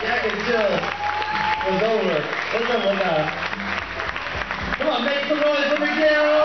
Jack and Jill was over. What's up with that? Come on, make some noise for Miguel!